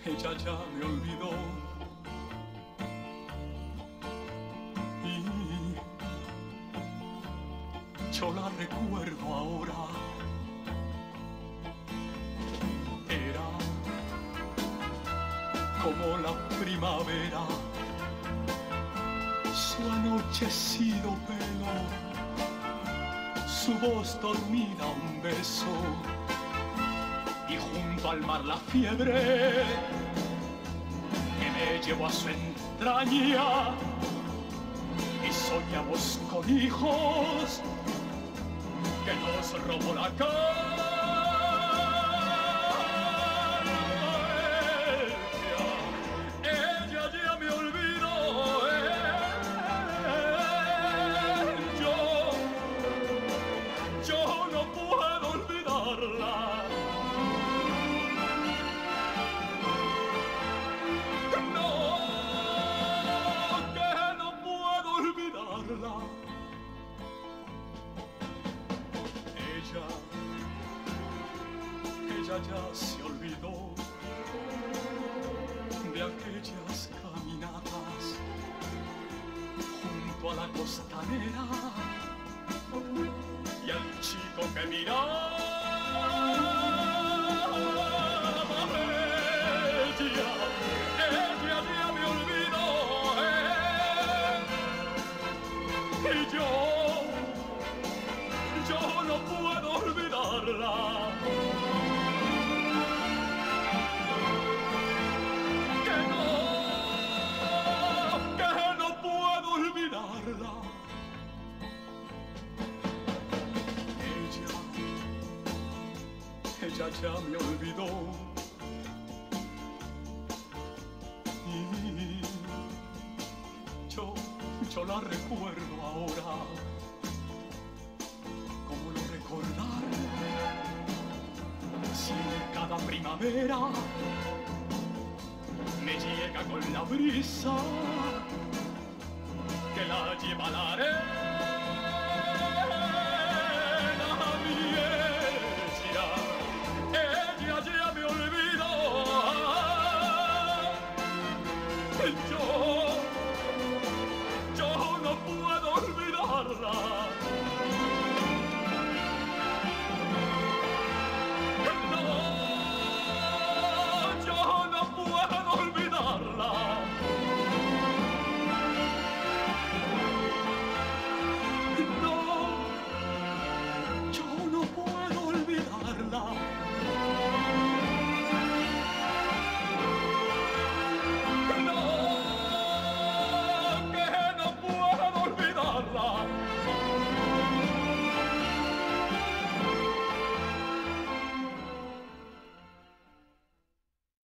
ella ya me olvidó. Y yo la recuerdo ahora. Era como la primavera, su anochecido pelo, su voz dormida, un beso, y junto al mar la fiebre que me llevó a su entraña. Y soñamos con hijos que nos robó la ella ya me olvidó. Yo no puedo olvidarla. Ella ya se olvidó de aquellas caminatas junto a la costanera y al chico que miraba. Ella ya me olvidó, y yo no puedo olvidarla. Que no puedo olvidarla. Ella ya me olvidó. Y yo la recuerdo ahora. ¿Cómo no recordar si en cada primavera me llega con la brisa que la lleva a la arena?